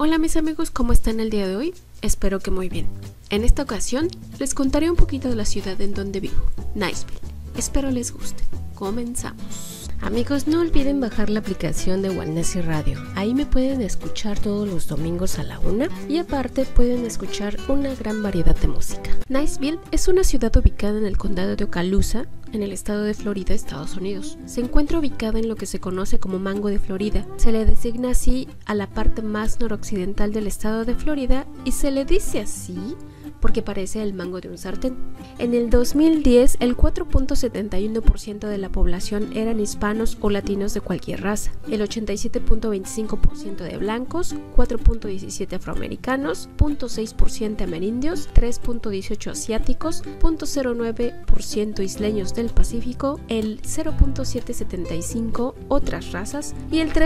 Hola mis amigos, ¿cómo están el día de hoy? Espero que muy bien. En esta ocasión les contaré un poquito de la ciudad en donde vivo, Niceville. Espero les guste. Comenzamos. Amigos, no olviden bajar la aplicación de Walnessy Radio. Ahí me pueden escuchar todos los domingos a la 1 y aparte pueden escuchar una gran variedad de música. Niceville es una ciudad ubicada en el condado de Okaloosa, en el estado de Florida, Estados Unidos. Se encuentra ubicada en lo que se conoce como Mango de Florida. Se le designa así a la parte más noroccidental del estado de Florida y se le dice así porque parece el mango de un sartén. En el 2010, el 4.71% de la población eran hispanos o latinos de cualquier raza, el 87.25% de blancos, 4.17% afroamericanos, 0.6% amerindios, 3.18% asiáticos, 0.09% isleños del Pacífico, el 0.775% otras razas y el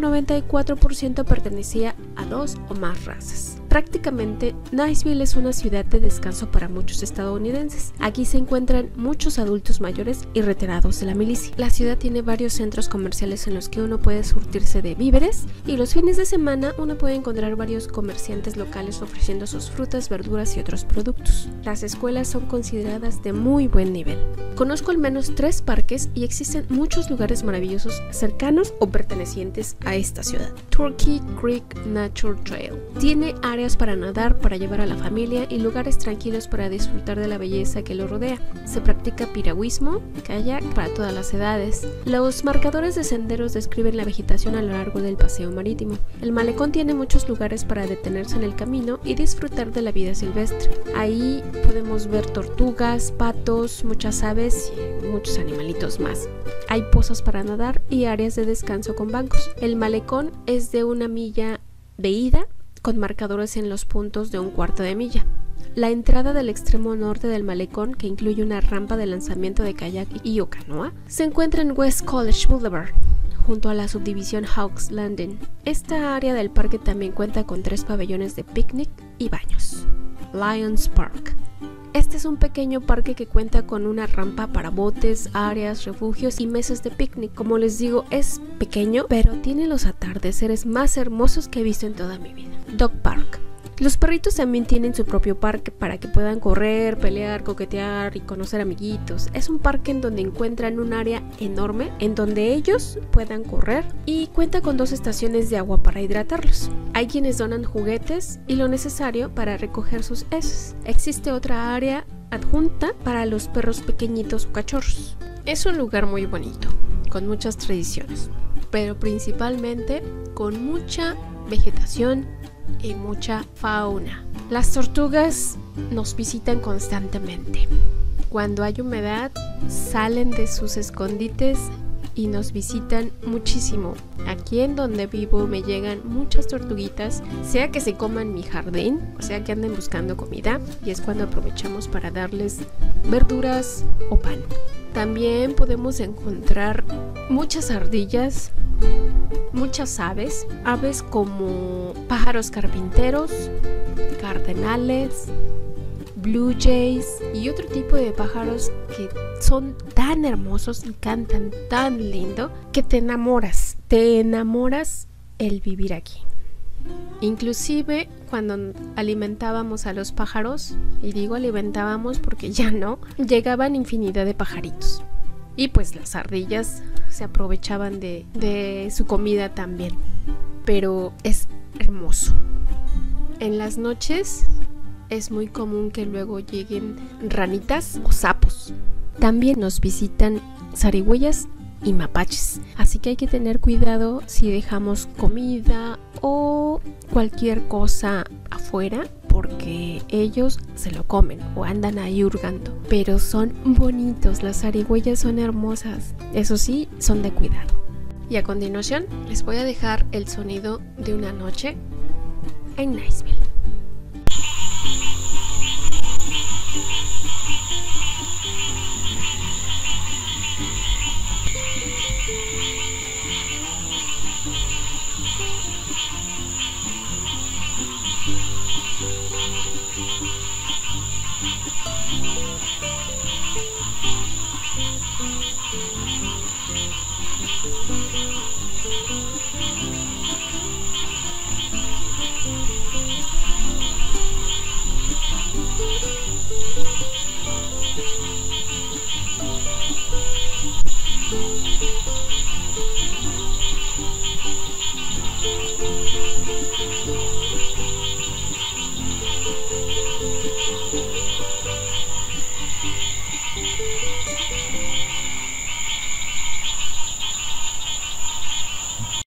3.94% pertenecía a 2 o más razas. Prácticamente, Niceville es una ciudad de descanso para muchos estadounidenses. Aquí se encuentran muchos adultos mayores y retirados de la milicia. La ciudad tiene varios centros comerciales en los que uno puede surtirse de víveres y los fines de semana uno puede encontrar varios comerciantes locales ofreciendo sus frutas, verduras y otros productos. Las escuelas son consideradas de muy buen nivel. Conozco al menos 3 parques y existen muchos lugares maravillosos cercanos o pertenecientes a esta ciudad. Turkey Creek Nature Trail tiene áreas para nadar, para llevar a la familia y lugares tranquilos para disfrutar de la belleza que lo rodea. Se practica piragüismo, kayak para todas las edades. Los marcadores de senderos describen la vegetación a lo largo del paseo marítimo. El malecón tiene muchos lugares para detenerse en el camino y disfrutar de la vida silvestre. Ahí podemos ver tortugas, patos, muchas aves y muchos animalitos más. Hay pozas para nadar y áreas de descanso con bancos. El malecón es de 1 milla de ida, con marcadores en los puntos de 1/4 de milla. La entrada del extremo norte del malecón, que incluye una rampa de lanzamiento de kayak y o canoa, se encuentra en West College Boulevard, junto a la subdivisión Hawks Landing. Esta área del parque también cuenta con 3 pabellones de picnic y baños. Lions Park. Este es un pequeño parque que cuenta con una rampa para botes, áreas, refugios y mesas de picnic. Como les digo, es pequeño, pero tiene los atardeceres más hermosos que he visto en toda mi vida. Dog Park. Los perritos también tienen su propio parque para que puedan correr, pelear, coquetear y conocer amiguitos. Es un parque en donde encuentran un área enorme en donde ellos puedan correr y cuenta con 2 estaciones de agua para hidratarlos. Hay quienes donan juguetes y lo necesario para recoger sus heces. Existe otra área adjunta para los perros pequeñitos o cachorros. Es un lugar muy bonito, con muchas tradiciones, pero principalmente con mucha vegetación y mucha fauna. Las tortugas nos visitan constantemente. Cuando hay humedad, salen de sus escondites y nos visitan muchísimo. Aquí en donde vivo me llegan muchas tortuguitas, sea que se coman mi jardín, o sea que anden buscando comida, y es cuando aprovechamos para darles verduras o pan. También podemos encontrar muchas ardillas, muchas aves como pájaros carpinteros, cardenales, blue jays y otro tipo de pájaros que son tan hermosos y cantan tan lindo que te enamoras el vivir aquí. Inclusive cuando alimentábamos a los pájaros, y digo alimentábamos porque ya no, llegaban infinidad de pajaritos. Y pues las ardillas se aprovechaban de su comida también. Pero es hermoso. En las noches es muy común que luego lleguen ranitas o sapos. También nos visitan zarigüeyas y mapaches. Así que hay que tener cuidado si dejamos comida o cualquier cosa afuera, porque ellos se lo comen o andan ahí hurgando. Pero son bonitos, las zarigüeyas son hermosas. Eso sí, son de cuidado. Y a continuación les voy a dejar el sonido de una noche en Niceville. Bye.